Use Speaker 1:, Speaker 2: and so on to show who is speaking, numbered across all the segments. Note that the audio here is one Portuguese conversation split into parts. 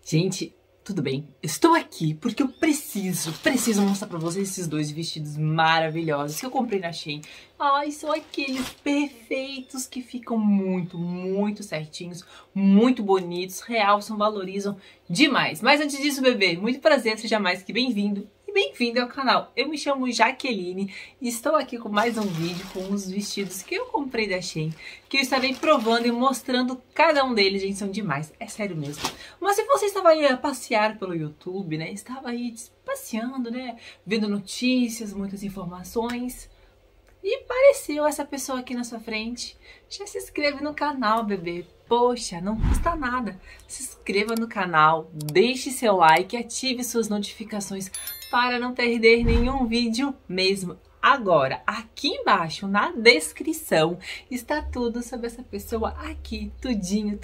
Speaker 1: Gente, tudo bem? Estou aqui porque eu preciso mostrar pra vocês esses dois vestidos maravilhosos que eu comprei na Shein. Ai, são aqueles perfeitos que ficam muito certinhos, muito bonitos, realçam, valorizam demais. Mas antes disso, bebê, muito prazer, seja mais que bem-vindo. Bem-vindo ao canal. Eu me chamo Jaqueline e estou aqui com mais um vídeo com os vestidos que eu comprei da Shein, que eu estarei provando e mostrando cada um deles, gente, são demais, é sério mesmo. Mas se você estava aí a passear pelo YouTube, né, estava aí passeando, né, vendo notícias, muitas informações, e apareceu essa pessoa aqui na sua frente, já se inscreve no canal, bebê. Poxa, não custa nada. Se inscreva no canal, deixe seu like, ative suas notificações para não perder nenhum vídeo mesmo. Agora, aqui embaixo na descrição está tudo sobre essa pessoa aqui, tudinho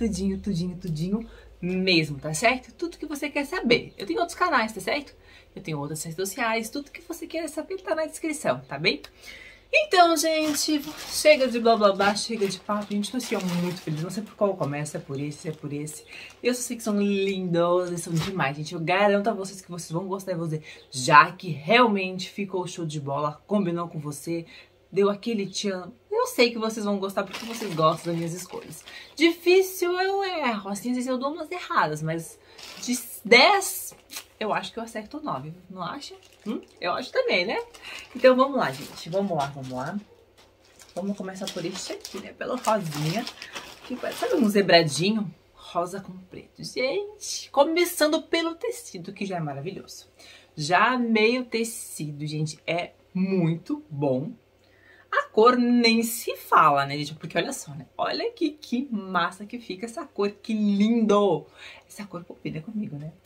Speaker 1: mesmo, tá certo? Tudo que você quer saber. Eu tenho outros canais, tá certo? Eu tenho outras redes sociais, tudo que você quer saber tá na descrição, tá bem? Então, gente, chega de blá blá blá, chega de papo, gente, eu estou muito feliz, não sei por qual começa, é por esse, é por esse. Eu só sei que são lindos, eles são demais, gente, eu garanto a vocês que vocês vão gostar de você, já que realmente ficou show de bola, combinou com você, deu aquele tchan. Eu sei que vocês vão gostar porque vocês gostam das minhas escolhas. Difícil eu erro, assim, às vezes eu dou umas erradas, mas de 10... eu acho que eu acerto 9, não acha? Eu acho também, né? Então vamos lá, gente. Vamos lá. Vamos começar por este aqui, né? Pelo rosinha. Que parece, sabe, um zebradinho? Rosa com preto. Gente, começando pelo tecido, que já é maravilhoso. Já amei o tecido, gente. É muito bom. A cor nem se fala, né, gente? Porque olha só, né? Olha aqui que massa que fica essa cor. Que lindo! Essa cor combina comigo, né?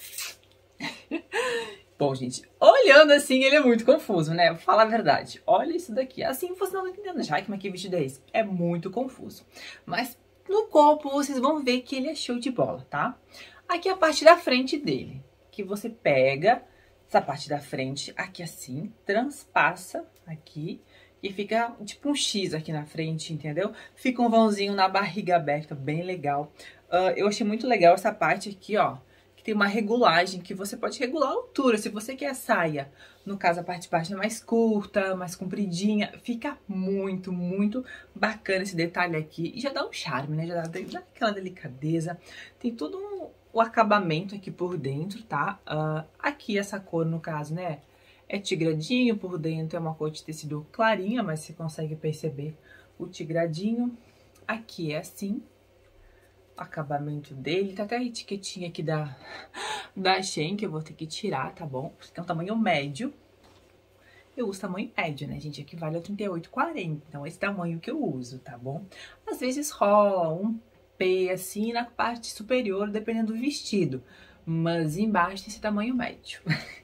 Speaker 1: Bom, gente, olhando assim, ele é muito confuso, né? Fala a verdade. Olha isso daqui. Assim você não tá entendendo, já que vestido é esse? É muito confuso. Mas no corpo vocês vão ver que ele é show de bola, tá? Aqui é a parte da frente dele, que você pega essa parte da frente aqui assim, transpassa aqui e fica tipo um X aqui na frente, entendeu? Fica um vãozinho na barriga aberta, bem legal. Eu achei muito legal essa parte aqui, ó. Tem uma regulagem que você pode regular a altura. Se você quer a saia, no caso a parte de baixo é mais curta, mais compridinha, fica muito bacana esse detalhe aqui. E já dá um charme, né? Já dá aquela delicadeza. Tem todo o acabamento aqui por dentro, tá? Aqui essa cor, no caso, né? É tigradinho, por dentro é uma cor de tecido clarinha, mas você consegue perceber o tigradinho. Aqui é assim. Acabamento dele, tá até a etiquetinha aqui da Shein, que eu vou ter que tirar, tá bom? Porque é um tamanho médio. Eu uso tamanho médio, né, gente? Aqui vale o 38,40, então esse tamanho que eu uso, tá bom? Às vezes rola um P assim na parte superior, dependendo do vestido. Mas embaixo tem esse tamanho médio,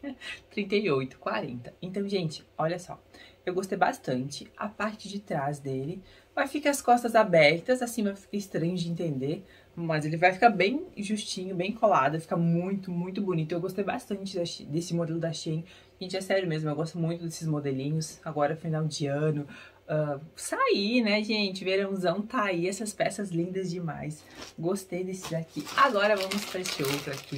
Speaker 1: 38,40. Então, gente, olha só. Eu gostei bastante. A parte de trás dele vai ficar as costas abertas, assim vai ficar estranho de entender, mas ele vai ficar bem justinho, bem colado, fica muito bonito. Eu gostei bastante desse modelo da Shein. Gente, é sério mesmo, eu gosto muito desses modelinhos. Agora, final de ano, sair, né, gente? Verãozão tá aí, essas peças lindas demais. Gostei desse daqui. Agora vamos para esse outro aqui.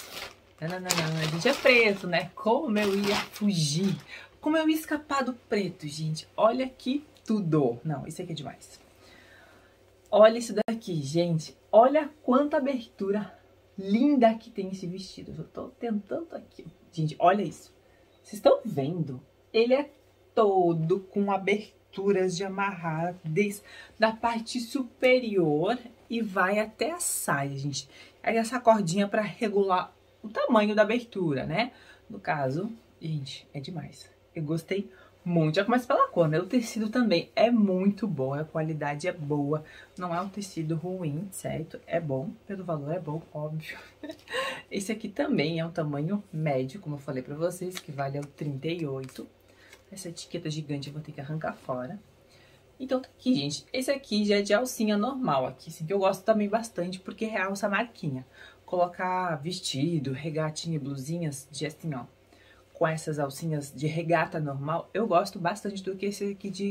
Speaker 1: A gente é preto, né? Como eu ia fugir? Como eu ia escapar do preto, gente? Olha que tudo. Não, isso aqui é demais. Olha isso daqui, gente. Olha quanta abertura linda que tem esse vestido. Eu tô tentando aqui. Gente, olha isso. Vocês estão vendo? Ele é todo com aberturas de amarrar desde da parte superior e vai até a saia, gente. Aí essa cordinha para regular o tamanho da abertura, né? No caso, gente, é demais. Eu gostei muito. Já começa pela cor, né? O tecido também é muito bom, a qualidade é boa. Não é um tecido ruim, certo? É bom, pelo valor é bom, óbvio. Esse aqui também é um tamanho médio, como eu falei pra vocês, que vale ao 38. Essa etiqueta gigante eu vou ter que arrancar fora. Então tá aqui, gente. Esse aqui já é de alcinha normal aqui, assim, que eu gosto também bastante, porque realça a marquinha. Colocar vestido, regatinha e blusinhas de assim, ó, com essas alcinhas de regata normal, eu gosto bastante do que esse aqui de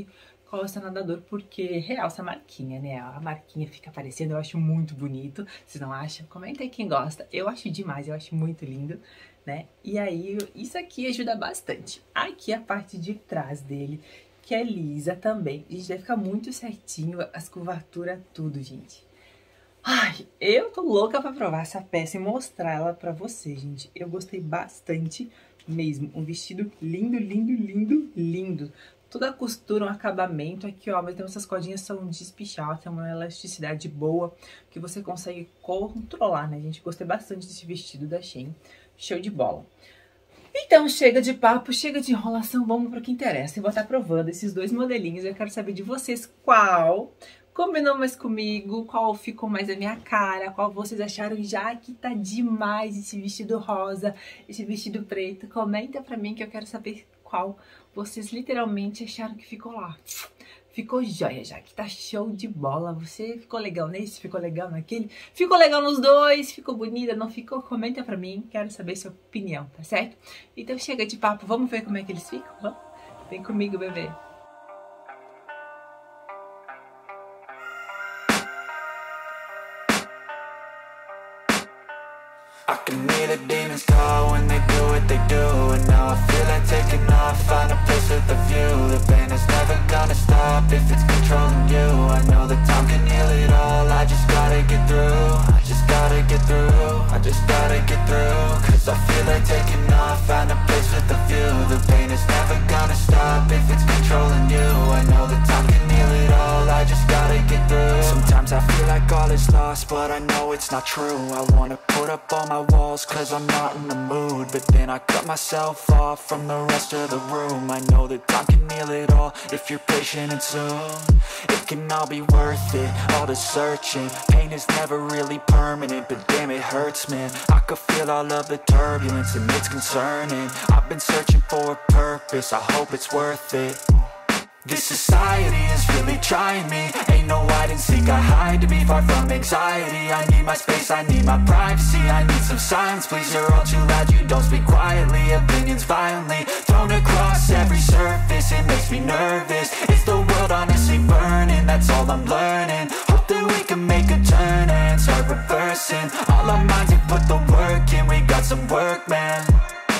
Speaker 1: Costa Nadador, porque realça a marquinha, né? A marquinha fica aparecendo, eu acho muito bonito. Vocês não acham? Comenta aí quem gosta. Eu acho demais, eu acho muito lindo, né? E aí, isso aqui ajuda bastante. Aqui a parte de trás dele, que é lisa também. Gente, vai ficar muito certinho, as curvaturas, tudo, gente. Ai, eu tô louca pra provar essa peça e mostrar ela pra vocês, gente. Eu gostei bastante mesmo. Um vestido lindo, lindo, lindo, lindo. Toda a costura, um acabamento aqui, ó, mas então essas cordinhas são de espichar, tem uma elasticidade boa, que você consegue controlar, né, gente? Gostei bastante desse vestido da Shein, show de bola. Então, chega de papo, chega de enrolação, vamos pro que interessa. Eu vou estar provando esses dois modelinhos, eu quero saber de vocês qual combinou mais comigo, qual ficou mais a minha cara, qual vocês acharam já que tá demais esse vestido rosa, esse vestido preto. Comenta pra mim que eu quero saber qual vocês literalmente acharam que ficou lá. Ficou joia já, que tá show de bola. Você ficou legal nesse, ficou legal naquele, ficou legal nos dois, ficou bonita, não ficou? Comenta pra mim, quero saber sua opinião, tá certo? Então chega de papo, vamos ver como é que eles ficam? Vamos? Vem comigo, bebê.
Speaker 2: I can hear the demons call when they do what they do. And now I feel like taking off, find a place with a view. The pain is never gonna stop if it's controlling you. I know that time can heal it all, I just gotta get through. I just gotta get through, I just gotta get through. Cause I feel like taking off, find a place with a view. The pain is never gonna stop if it's controlling you. I know that time can heal it all, I just gotta get through. Sometimes I feel like all is lost, but I know it's not true. I wanna put up all my walls cause I'm not in the mood, but then I cut myself off from the rest of the room. I know that time can heal it all if you're patient, and soon it can all be worth it, all the searching. Pain is never really permanent, but damn it hurts, man. I could feel all of the turbulence and it's concerning. I've been searching for a purpose, I hope it's worth it. This society is really trying me. Ain't no hide and seek, I hide to be far from anxiety. I need my space, I need my privacy. I need some silence, please, you're all too loud. You don't speak quietly, opinions violently thrown across every surface. It makes me nervous, is the world honestly burning? That's all I'm learning. Hope that we can make a turn and start reversing all our minds and put the work in. We got some work, man.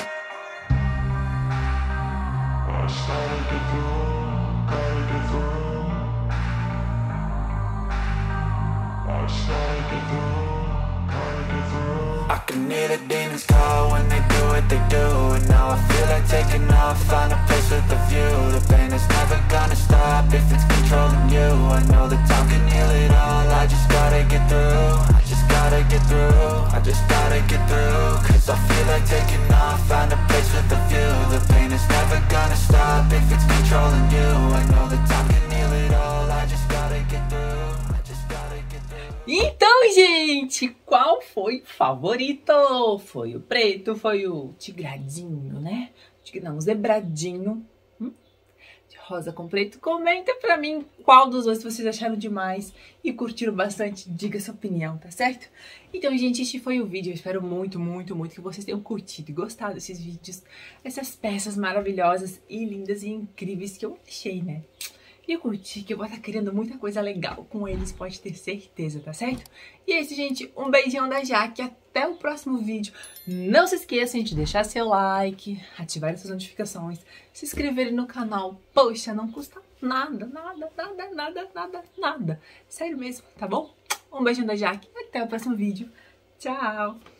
Speaker 2: I can hear the demons call when they do what they do. And now I feel like taking off, find a place with a view. The pain is never gonna stop if it's controlling you. I know that time can heal it all, I just gotta get through. I just gotta get through, I just gotta get through. Cause I feel like taking off, find a place with a view. The pain is never gonna stop if it's controlling you. I know that time can heal it all, I just gotta get through. I just gotta get through.
Speaker 1: Então, gente, qual foi o favorito? Foi o preto, foi o tigradinho, né? Não, o zebradinho. De rosa com preto. Comenta pra mim qual dos dois vocês acharam demais e curtiram bastante. Diga sua opinião, tá certo? Então, gente, este foi o vídeo. Eu espero muito, muito, muito que vocês tenham curtido e gostado desses vídeos. Essas peças maravilhosas e lindas e incríveis que eu achei, né? E eu curti, que eu vou estar criando muita coisa legal com eles, pode ter certeza, tá certo? E é isso, gente. Um beijão da Jaque. Até o próximo vídeo. Não se esqueçam de deixar seu like, ativar essas notificações, se inscreverem no canal. Poxa, não custa nada, nada, nada, nada, nada, nada. Sério mesmo, tá bom? Um beijão da Jaque. Até o próximo vídeo. Tchau!